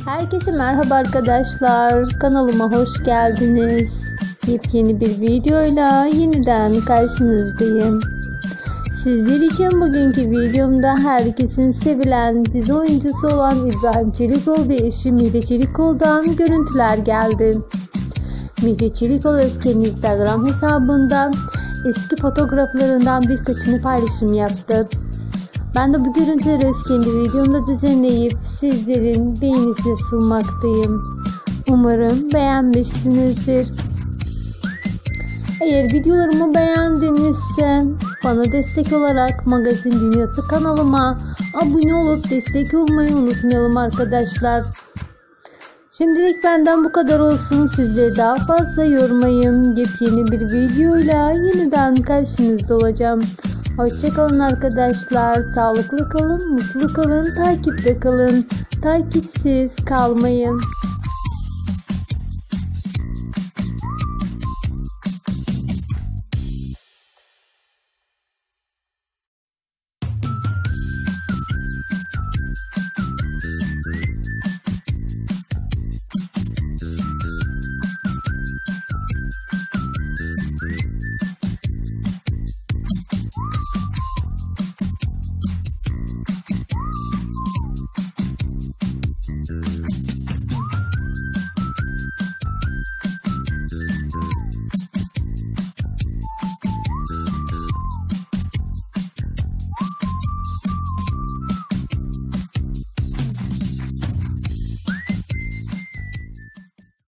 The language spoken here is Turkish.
Herkese merhaba arkadaşlar. Kanalıma hoş geldiniz. Yepyeni bir videoyla yeniden karşınızdayım. Sizler için bugünkü videomda herkesin sevilen dizi oyuncusu olan İbrahim Çelikkol ve eşi Mihri Çelikkol'dan görüntüler geldi. Mihri Çelikkol Özken'in Instagram hesabından eski fotoğraflarından birkaçını paylaşım yaptı. Ben de bu görüntüleri kendi videomda düzenleyip sizlerin beğenisine sunmaktayım. Umarım beğenmişsinizdir. Eğer videolarımı beğendinizse bana destek olarak Magazin Dünyası kanalıma abone olup destek olmayı unutmayalım arkadaşlar. Şimdilik benden bu kadar olsun. Sizleri daha fazla yormayayım. Yepyeni bir videoyla yeniden karşınızda olacağım. Hoşçakalın arkadaşlar. Sağlıklı kalın, mutlu kalın, takipte kalın. Takipsiz kalmayın.